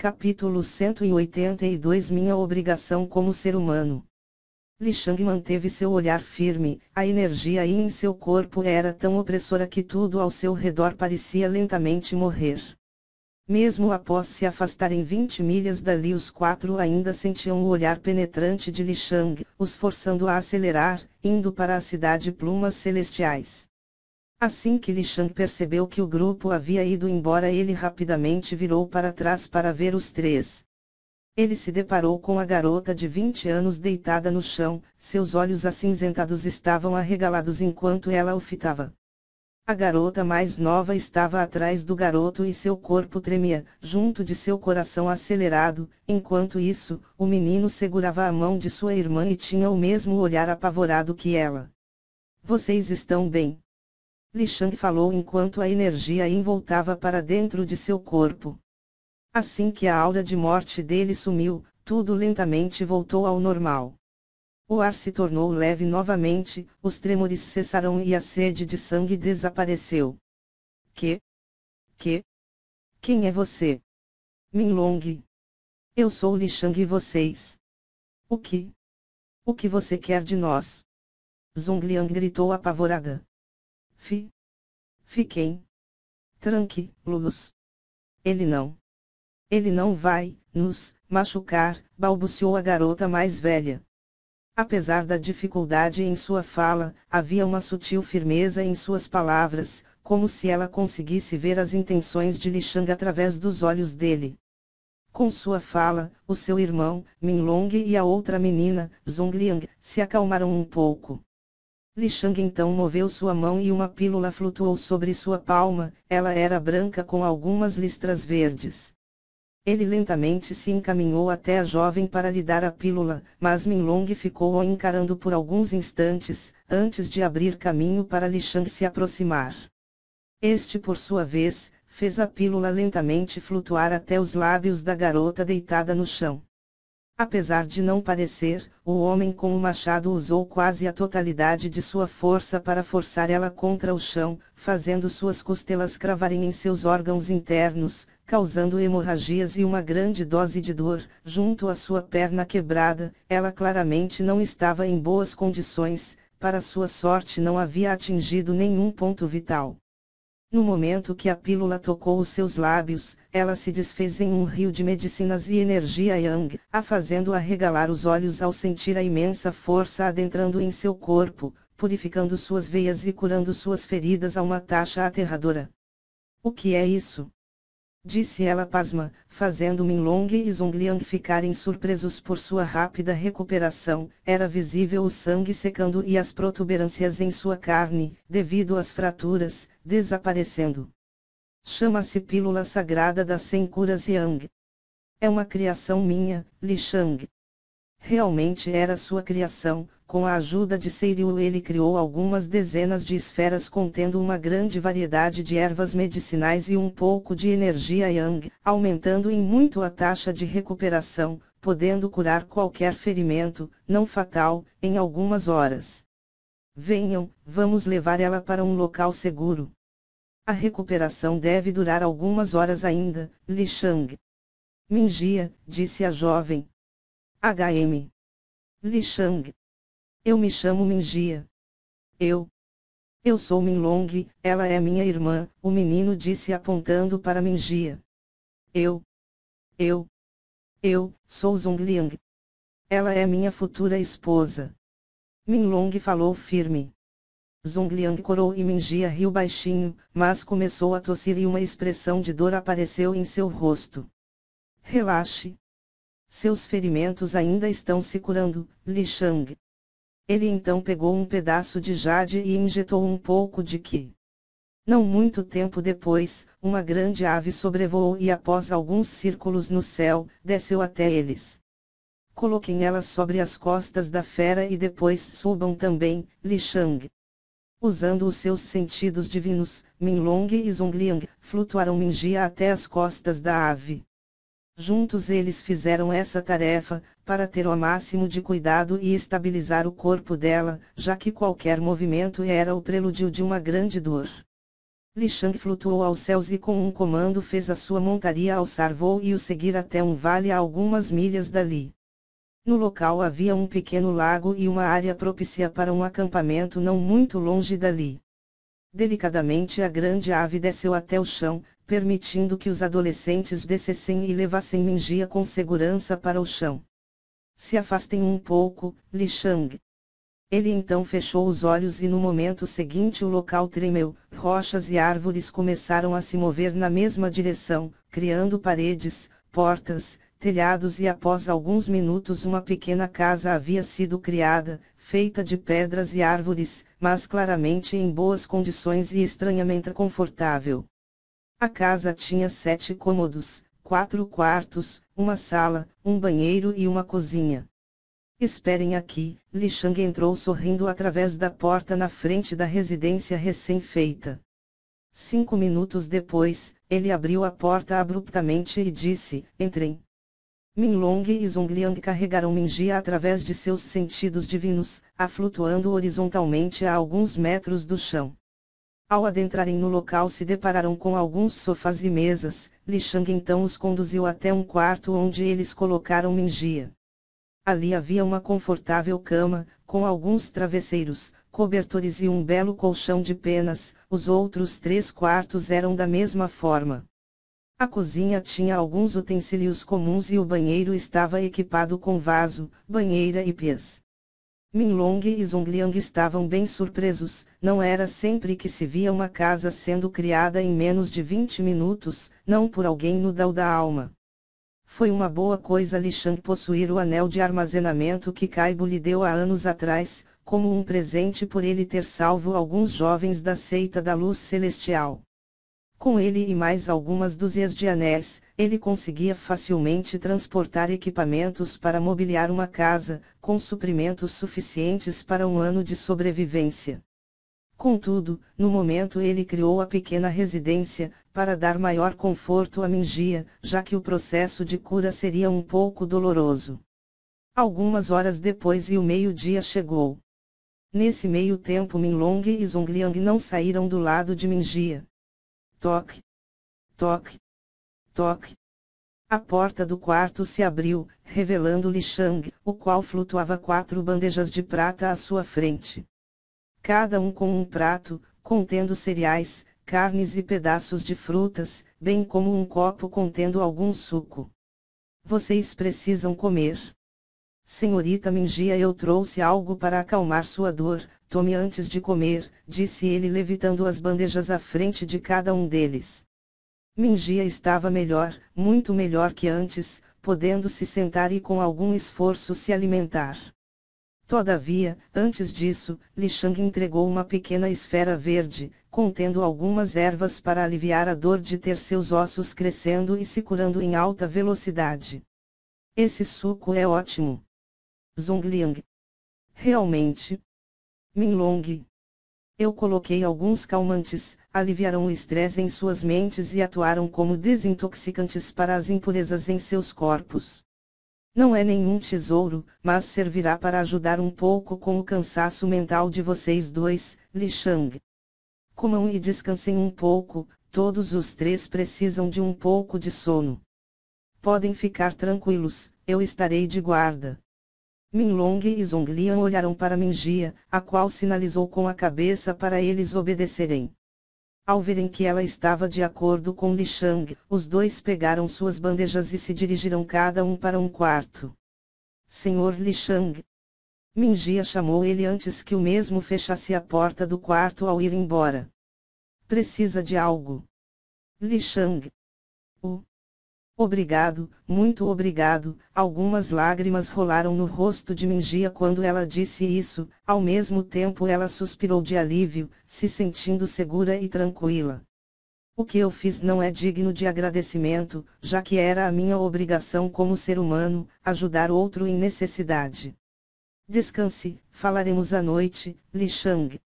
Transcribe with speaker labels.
Speaker 1: Capítulo 182 Minha obrigação como ser humano. Li Shang manteve seu olhar firme, a energia em seu corpo era tão opressora que tudo ao seu redor parecia lentamente morrer. Mesmo após se afastarem 20 milhas dali, os quatro ainda sentiam o olhar penetrante de Li Shang, os forçando a acelerar, indo para a cidade Plumas Celestiais. Assim que Li Shang percebeu que o grupo havia ido embora, ele rapidamente virou para trás para ver os três. Ele se deparou com a garota de 20 anos deitada no chão, seus olhos acinzentados estavam arregalados enquanto ela o fitava. A garota mais nova estava atrás do garoto e seu corpo tremia, junto de seu coração acelerado. Enquanto isso, o menino segurava a mão de sua irmã e tinha o mesmo olhar apavorado que ela. Vocês estão bem? Li Shang falou enquanto a energia voltava para dentro de seu corpo. Assim que a aura de morte dele sumiu, tudo lentamente voltou ao normal. O ar se tornou leve novamente, os tremores cessaram e a sede de sangue desapareceu. Quem é você? Minlong. Eu sou Li Shang e vocês? O que você quer de nós? Zongliang gritou apavorada. Fiquem tranquilos. Ele não vai nos machucar, balbuciou a garota mais velha. Apesar da dificuldade em sua fala, havia uma sutil firmeza em suas palavras, como se ela conseguisse ver as intenções de Li Shang através dos olhos dele. Com sua fala, o seu irmão, Minlong e a outra menina, Zongliang, se acalmaram um pouco. Li Shang então moveu sua mão e uma pílula flutuou sobre sua palma, ela era branca com algumas listras verdes. Ele lentamente se encaminhou até a jovem para lhe dar a pílula, mas Minlong ficou-o encarando por alguns instantes, antes de abrir caminho para Li Shang se aproximar. Este, por sua vez, fez a pílula lentamente flutuar até os lábios da garota deitada no chão. Apesar de não parecer, o homem com o machado usou quase a totalidade de sua força para forçar ela contra o chão, fazendo suas costelas cravarem em seus órgãos internos, causando hemorragias e uma grande dose de dor. Junto à sua perna quebrada, ela claramente não estava em boas condições, para sua sorte não havia atingido nenhum ponto vital. No momento que a pílula tocou os seus lábios, ela se desfez em um rio de medicinas e energia yang, a fazendo arregalar os olhos ao sentir a imensa força adentrando em seu corpo, purificando suas veias e curando suas feridas a uma taxa aterradora. O que é isso? Disse ela pasma, fazendo Minlong e Zongliang ficarem surpresos por sua rápida recuperação. Era visível o sangue secando e as protuberâncias em sua carne, devido às fraturas, desaparecendo. Chama-se pílula sagrada das 100 curas Yang. É uma criação minha, Li Shang. Realmente era sua criação. Com a ajuda de Seiryu ele criou algumas dezenas de esferas contendo uma grande variedade de ervas medicinais e um pouco de energia Yang, aumentando em muito a taxa de recuperação, podendo curar qualquer ferimento, não fatal, em algumas horas. Venham, vamos levar ela para um local seguro. A recuperação deve durar algumas horas ainda, Li Shang. Minjia, disse a jovem. HM. Li Shang. Eu me chamo Minjia. Eu sou Minlong, ela é minha irmã, o menino disse apontando para Minjia. Eu sou Zongliang. Ela é minha futura esposa. Minlong falou firme. Zongliang corou e Minjia riu baixinho, mas começou a tossir e uma expressão de dor apareceu em seu rosto. Relaxe. Seus ferimentos ainda estão se curando, Li Shang. Ele então pegou um pedaço de jade e injetou um pouco de qi. Não muito tempo depois, uma grande ave sobrevoou e após alguns círculos no céu, desceu até eles. Coloquem ela sobre as costas da fera e depois subam também, Li Shang. Usando os seus sentidos divinos, Minlong e Zongliang flutuaram Minjia até as costas da ave. Juntos eles fizeram essa tarefa, para ter o máximo de cuidado e estabilizar o corpo dela, já que qualquer movimento era o prelúdio de uma grande dor. Li Shang flutuou aos céus e com um comando fez a sua montaria alçar voo e o seguir até um vale a algumas milhas dali. No local havia um pequeno lago e uma área propícia para um acampamento não muito longe dali. Delicadamente a grande ave desceu até o chão, permitindo que os adolescentes descessem e levassem Mingia com segurança para o chão. Se afastem um pouco, Li Shang. Ele então fechou os olhos e no momento seguinte o local tremeu, rochas e árvores começaram a se mover na mesma direção, criando paredes, portas, telhados e após alguns minutos uma pequena casa havia sido criada, feita de pedras e árvores, mas claramente em boas condições e estranhamente confortável. A casa tinha 7 cômodos, 4 quartos, uma sala, um banheiro e uma cozinha. Esperem aqui, Li Shang entrou sorrindo através da porta na frente da residência recém-feita. 5 minutos depois, ele abriu a porta abruptamente e disse, entrem. Min Long e Zhong Liang carregaram Mingia através de seus sentidos divinos, flutuando horizontalmente a alguns metros do chão. Ao adentrarem no local se depararam com alguns sofás e mesas, Li Shang então os conduziu até um quarto onde eles colocaram Mingia. Ali havia uma confortável cama, com alguns travesseiros, cobertores e um belo colchão de penas, os outros 3 quartos eram da mesma forma. A cozinha tinha alguns utensílios comuns e o banheiro estava equipado com vaso, banheira e pés. Min Long e Zhong Liang estavam bem surpresos, não era sempre que se via uma casa sendo criada em menos de 20 minutos, não por alguém no Dao da alma. Foi uma boa coisa Li Shang possuir o anel de armazenamento que Kaibo lhe deu há anos atrás, como um presente por ele ter salvo alguns jovens da seita da luz celestial. Com ele e mais algumas dúzias de anéis, ele conseguia facilmente transportar equipamentos para mobiliar uma casa, com suprimentos suficientes para um ano de sobrevivência. Contudo, no momento ele criou a pequena residência, para dar maior conforto a Mingia, já que o processo de cura seria um pouco doloroso. Algumas horas depois e o meio-dia chegou. Nesse meio tempo Min Long e Zhong Liang não saíram do lado de Mingia. Toque. Toque. Toque. A porta do quarto se abriu, revelando Li Shang, o qual flutuava 4 bandejas de prata à sua frente. Cada um com um prato, contendo cereais, carnes e pedaços de frutas, bem como um copo contendo algum suco. Vocês precisam comer. Senhorita Mingia, eu trouxe algo para acalmar sua dor, tome antes de comer, disse ele levitando as bandejas à frente de cada um deles. Mingia estava melhor, muito melhor que antes, podendo se sentar e com algum esforço se alimentar. Todavia, antes disso, Li Shang entregou uma pequena esfera verde, contendo algumas ervas para aliviar a dor de ter seus ossos crescendo e se curando em alta velocidade. Esse suco é ótimo. Zhong Liang. Realmente. Min Long. Eu coloquei alguns calmantes, aliviaram o estresse em suas mentes e atuaram como desintoxicantes para as impurezas em seus corpos. Não é nenhum tesouro, mas servirá para ajudar um pouco com o cansaço mental de vocês dois, Li Shang. Comam e descansem um pouco, todos os 3 precisam de um pouco de sono. Podem ficar tranquilos, eu estarei de guarda. Min Long e Zhong Liang olharam para Mingia, a qual sinalizou com a cabeça para eles obedecerem. Ao verem que ela estava de acordo com Li Shang, os 2 pegaram suas bandejas e se dirigiram cada um para um quarto. Senhor Li Shang. Mingia chamou ele antes que o mesmo fechasse a porta do quarto ao ir embora. Precisa de algo? Li Shang. Obrigado, muito obrigado. Algumas lágrimas rolaram no rosto de Mingia quando ela disse isso, ao mesmo tempo ela suspirou de alívio, se sentindo segura e tranquila. O que eu fiz não é digno de agradecimento, já que era a minha obrigação como ser humano, ajudar outro em necessidade. Descanse, falaremos à noite, Li Shang.